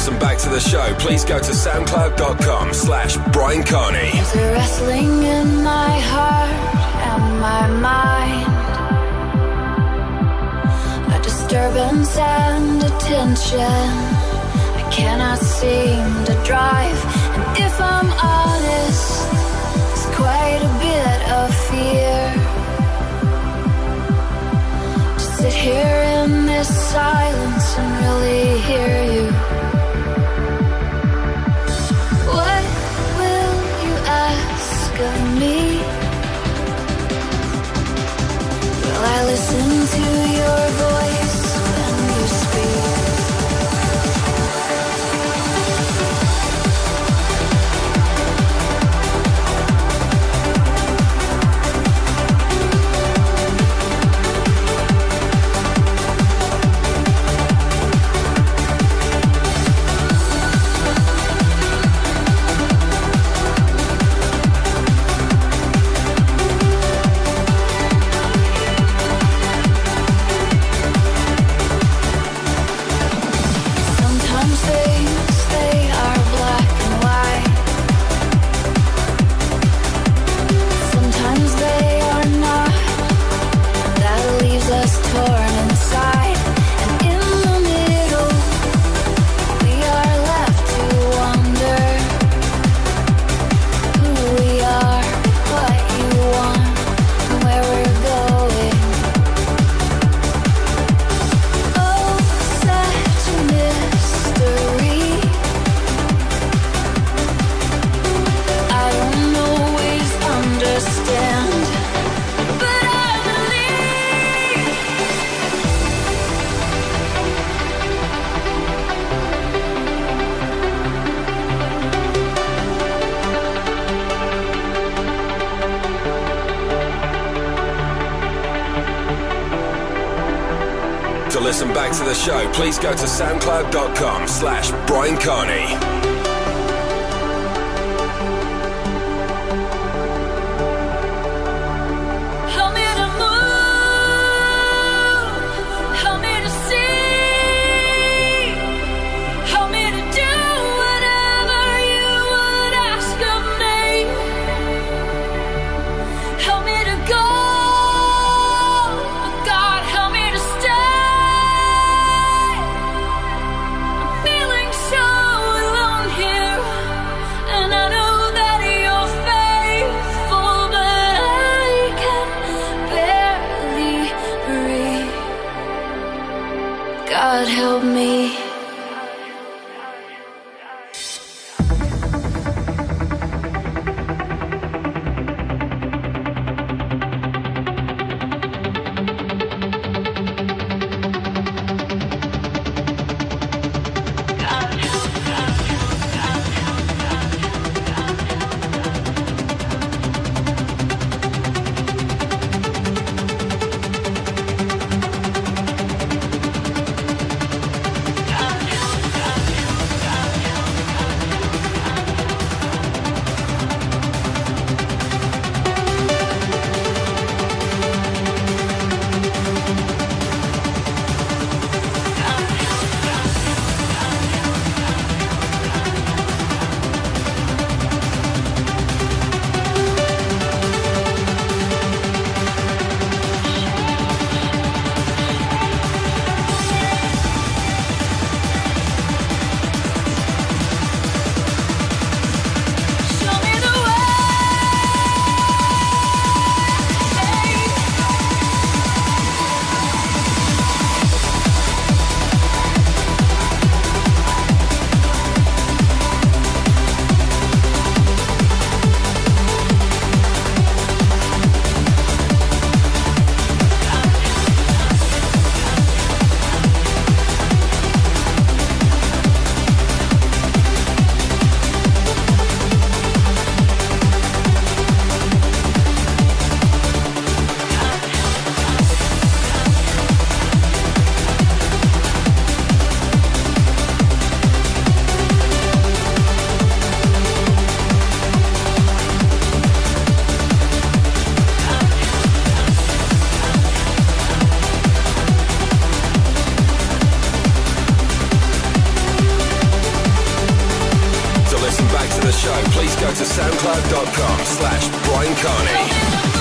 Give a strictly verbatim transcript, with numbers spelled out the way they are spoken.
listen back to the show, please go to soundcloud.com slash Brian Carney. There's a wrestling in my heart and my mind, a disturbance and attention I cannot seem to drive. And if I'm honest, there's quite a bit of fear to sit here in this silence and really hear you. What will you ask of me? Will I listen to your voice when you speak? Listen back to the show, please go to soundcloud.com slash Brian Carney. God help me. to soundcloud.com slash Brian Carney.